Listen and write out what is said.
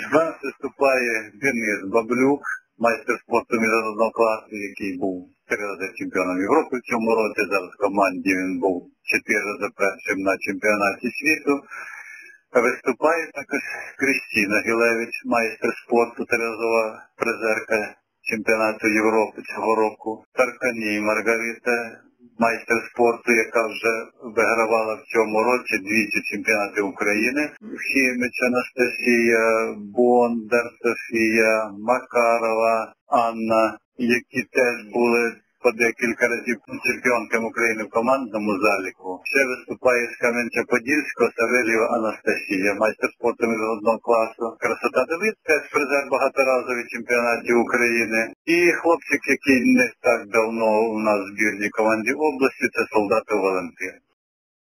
В нас виступає Денис Баблюк, майстер спорту міжнародного класу, який був 3 рази чемпіоном Європи в цьому році. Зараз в команді він був 4 рази першим на чемпіонаті світу. Виступає також Крістіна Гілевич, майстер спорту, 3-разова призерка чемпіонату Європи цього року. Тарканій Маргарита, майстер спорту, яка вже вигравала в цьому році двічі чемпіонати України. Хіміч Анастасія, Бондар Софія, Макарова Анна, які теж були по декілька разів чемпіонками України в командному заліку. Ще виступає з Кам'янця-Подільського Савельєва Анастасія, майстер спорту міжнародного класу. Красота Давид, теж призер багаторазових чемпіонатів України. І хлопчик, який не так давно у нас в збірній команді області, це Солдатов Валентин.